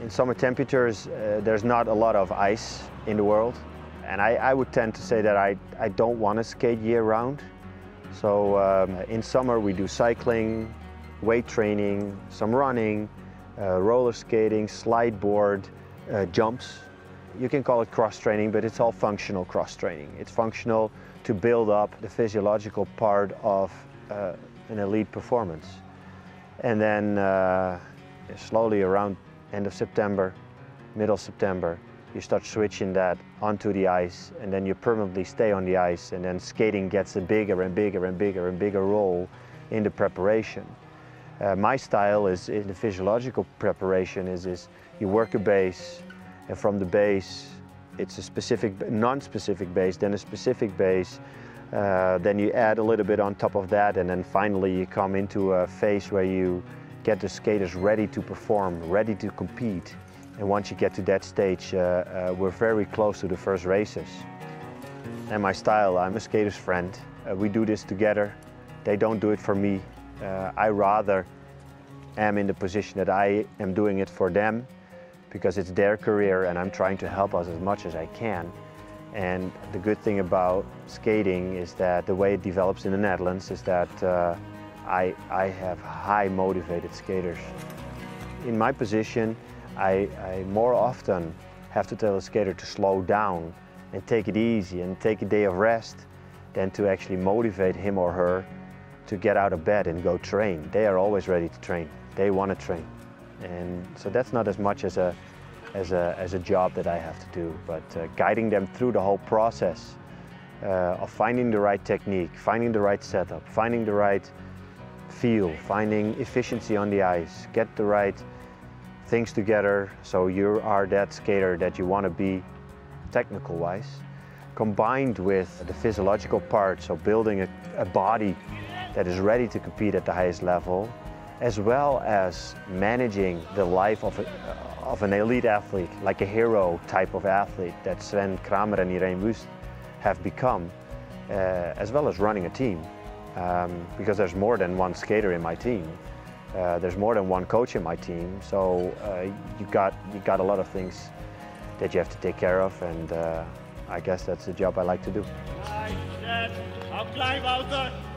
In summer temperatures, there's not a lot of ice in the world. And I would tend to say that I don't want to skate year-round. So in summer we do cycling, weight training, some running, roller skating, slide board, jumps. You can call it cross-training, but it's all functional cross-training. It's functional to build up the physiological part of an elite performance. And then slowly around end of September, middle September, you start switching that onto the ice, and then you permanently stay on the ice, and then skating gets a bigger and bigger and bigger and bigger role in the preparation. My style is in the physiological preparation is you work a base, and from the base it's a specific, non-specific base, then a specific base, then you add a little bit on top of that, and then finally you come into a phase where you get the skaters ready to perform, ready to compete. And once you get to that stage, we're very close to the first races. And my style, I'm a skater's friend. We do this together. They don't do it for me. I rather am in the position that I am doing it for them because it's their career and I'm trying to help us as much as I can. And the good thing about skating is that the way it develops in the Netherlands is that I have high motivated skaters. In my position, I more often have to tell a skater to slow down and take it easy and take a day of rest than to actually motivate him or her to get out of bed and go train. They are always ready to train. They want to train. And so that's not as much as a job that I have to do, but guiding them through the whole process of finding the right technique, finding the right setup, finding the right feel, finding efficiency on the ice, get the right things together so you are that skater that you want to be technical-wise, combined with the physiological part, so building a body that is ready to compete at the highest level, as well as managing the life of an elite athlete, like a hero type of athlete that Sven Kramer and Irene Wust have become, as well as running a team. Because there's more than one skater in my team. There's more than one coach in my team, so you got a lot of things that you have to take care of, and I guess that's the job I like to do. Klein, Wouter.